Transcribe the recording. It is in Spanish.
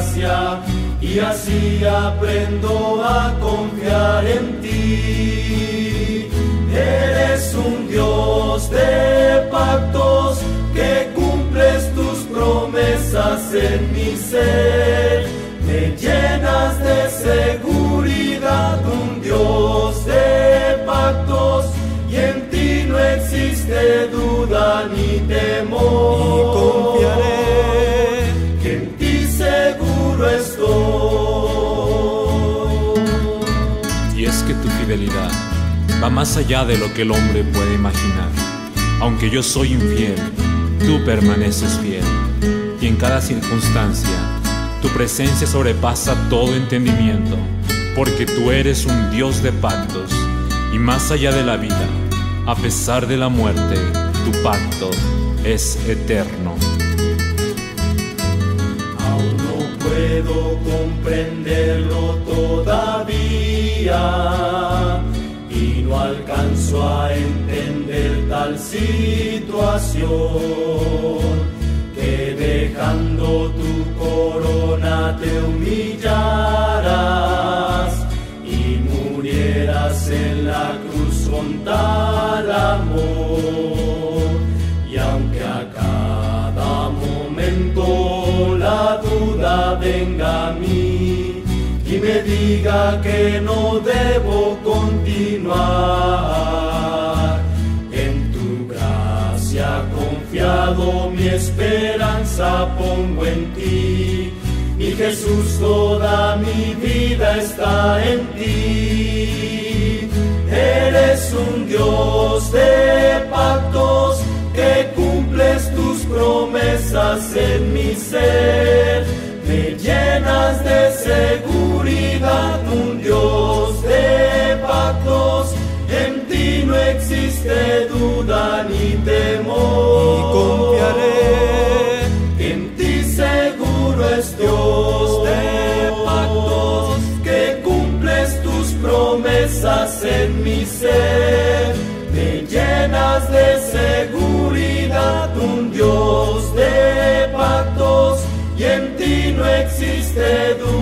gracia, y así aprendo a confiar en ti. Eres un Dios de pactos, que cumples tus promesas en mi ser. Me llenas de seguridad, un Dios de pactos, y en ti no existe duda ni temor. Y confiaré que en ti seguro estoy. Y es que tu fidelidad va más allá de lo que el hombre puede imaginar. Aunque yo soy infiel, tú permaneces fiel. Y en cada circunstancia, tu presencia sobrepasa todo entendimiento, porque tú eres un Dios de pactos, y más allá de la vida, a pesar de la muerte, tu pacto es eterno. Aún no puedo comprenderlo todavía, y no alcanzo a entender tal situación, que dejando tu corona te humillaras y murieras en la cruz con tal amor. Y aunque a cada momento la duda venga a mí y me diga que no debo continuar, en tu gracia confiado mi esperanza pongo en ti. Mi Jesús, toda mi vida está en ti. Eres un Dios de pactos, que cumples tus promesas en mi ser. Me llenas de seguridad, un Dios de pactos, en ti no existe duda ni temor. y confiaré En ti seguro es Dios de pactos, que cumples tus promesas en mi ser. Me llenas de seguridad, un Dios de pactos, y en ti no existe duda.